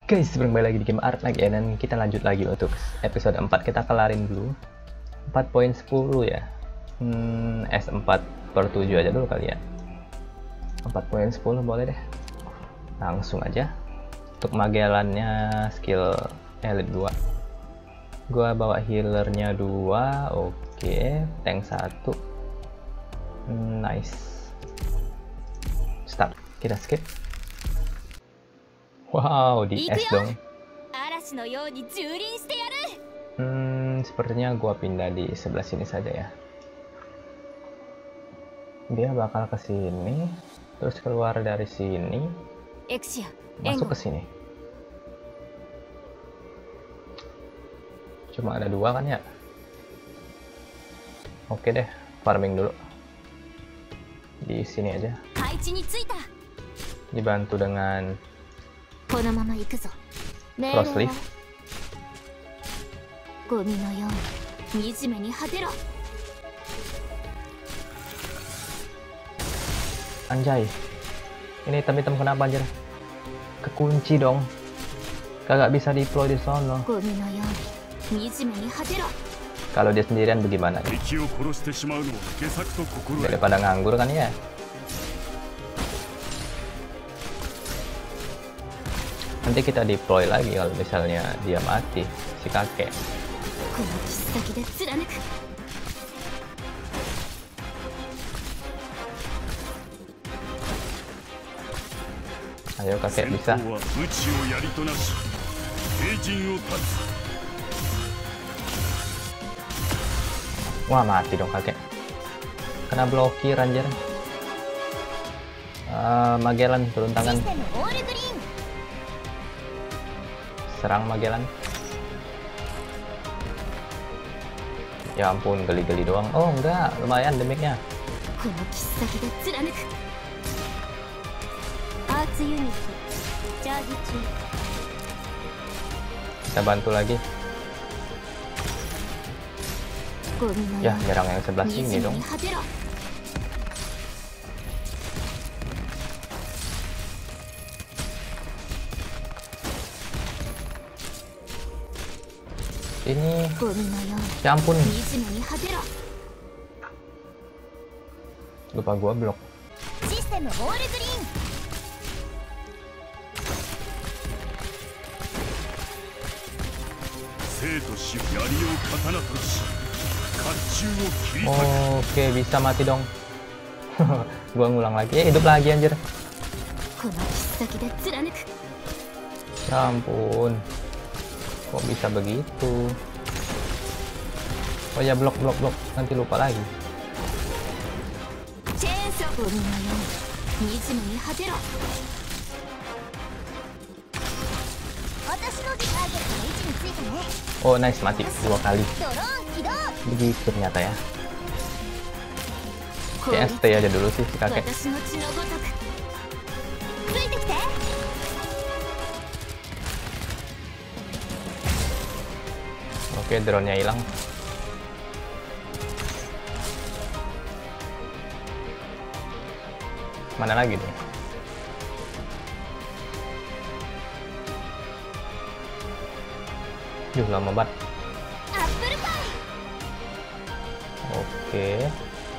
Guys, kembali lagi di game Art lagi ya, dan kita lanjut lagi untuk episode 4. Kita kelarin dulu 4.10 ya. S4/7 aja dulu kali ya. 4.10 boleh deh. Langsung aja. Untuk Magellannya skill elite 2. Gua bawa healernya 2. Oke, tank 1. Nice. Start. Kita skip. Wow, di S dong. Sepertinya gua pindah di sebelah sini saja ya. Dia bakal ke sini, terus keluar dari sini, masuk ke sini. Cuma ada 2 kan ya? Oke deh, farming dulu. Di sini aja. Dibantu dengan Frost Leaf. Anjay, ini hitam-hitam kenapa anjir? Kekunci dong. Kagak bisa deploy di sono. Kalau dia sendirian bagaimana? Daripada nganggur kan ya. Nanti kita deploy lagi kalau misalnya dia mati, si kakek. Ayo kakek, bisa. Wah, mati dong kakek. Kena blokir anjir. Magellan turun tangan. Serang Magellan. Ya ampun, geli-geli doang. Oh enggak, lumayan damage-nya. Kita bantu lagi. Ya, nyerang yang sebelah sini dong. Ini, ya ampun, lupa gua blok. Oke, bisa mati dong. Gua ngulang lagi, hidup lagi anjir. Ya ampun, kok bisa begitu? Oh ya, blok, nanti lupa lagi. Oh nice, mati 2 kali. Begitu ternyata ya. Kayak stay aja dulu sih si kakek. Oke, drone-nya hilang. Mana lagi nih? Yuh, lama banget. Oke.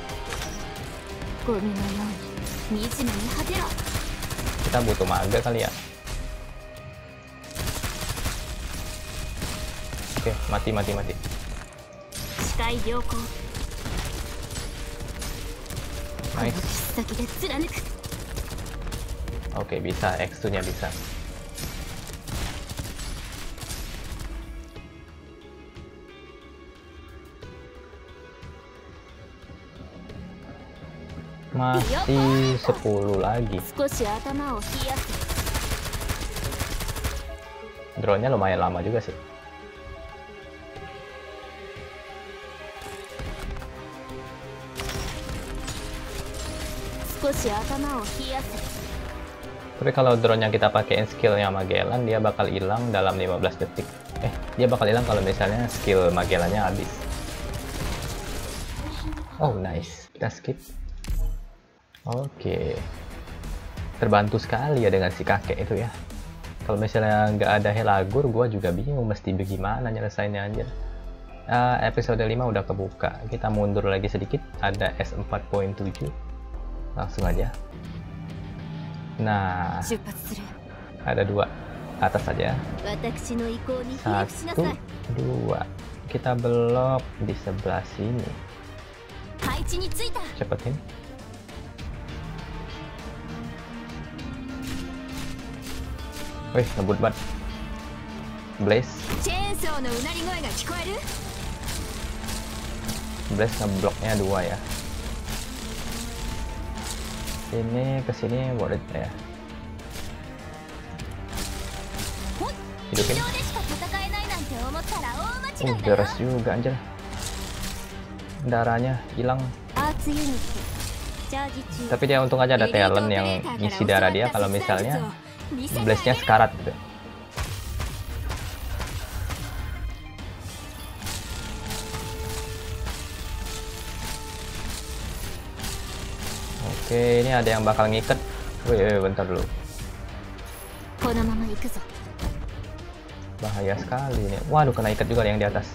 Kita butuh maga kali ya. Oke, mati. Nice. Oke, bisa, X2-nya bisa. Masih 10 lagi. Drone-nya lumayan lama juga sih. Tapi kalau drone yang kita pakai skillnya Magellan, dia bakal hilang dalam 15 detik. Dia bakal hilang kalau misalnya skill Magellannya habis. Oh nice, kita skip. Oke. Terbantu sekali ya dengan si kakek itu ya. Kalau misalnya nggak ada Helagur, gua juga bingung mesti bagaimana nyelesainnya aja. Episode 5 udah kebuka. Kita mundur lagi sedikit, ada S4.7. Langsung aja. Nah, ada 2 atas saja. 1, 2. Kita belok di sebelah sini. Cepetin. Wih, ngebut banget. Blaze ngebloknya 2 ya. Ini kesini worth it ya. Hidupin. Beres juga anjir. Darahnya hilang. Tapi dia untung aja ada talent yang ngisi darah dia kalau misalnya Blaze-nya sekarat gitu. Oke, ini ada yang bakal ngiket. Wih, bentar dulu. Bahaya sekali ini. Waduh, kena ikat juga yang di atas.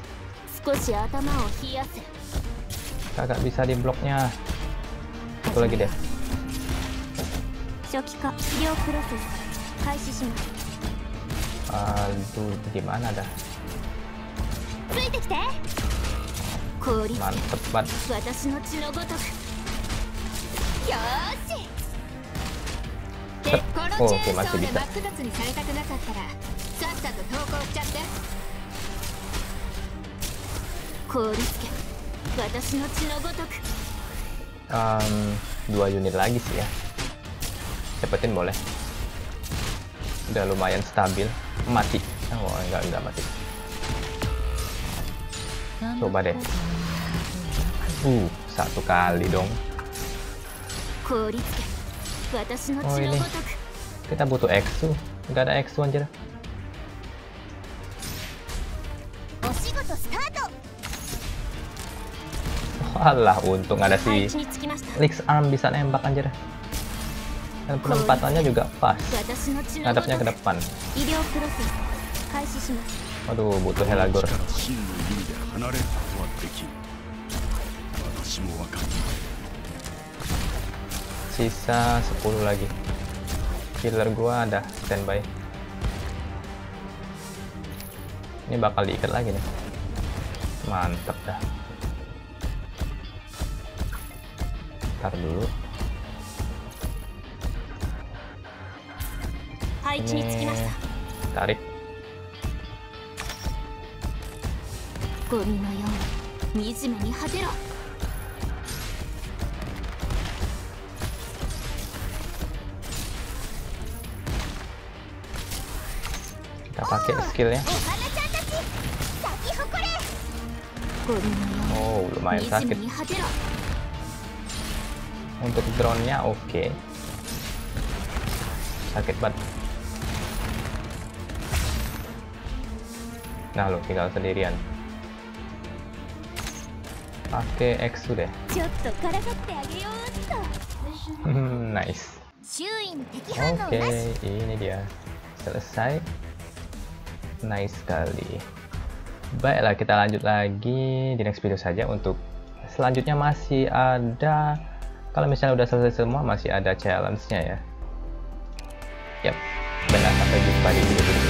Kagak bisa di bloknya. Satu lagi deh. Aduh, gimana dah? Mantep banget. Oke, masih bisa. Dua unit lagi sih ya. Cepetin boleh. Udah lumayan stabil. Mati. Oh, enggak mati. Coba deh. 1 kali dong. Oh, ini kita butuh Exu. Nggak ada Exu anjir. Walah, untung ada si Lix Arm bisa nembak anjir. Dan penempatannya juga pas. Ngadapnya ke depan. Aduh, butuh Helagur. Sisa 10 lagi. Killer gua ada standby. Ini bakal diikat lagi nih. Mantep dah. Ntar dulu. Ini tarik. Kita pakai skillnya. Oh, lumayan sakit. Untuk drone-nya oke. Sakit banget. Nah, lo tinggal sendirian. Pakai Exu deh. Nice. Oke, ini dia. Selesai. Nice sekali. Baiklah, kita lanjut lagi di next video saja. Untuk selanjutnya masih ada, kalau misalnya udah selesai semua masih ada challenge-nya ya. Yap, benar, sampai jumpa di video berikutnya.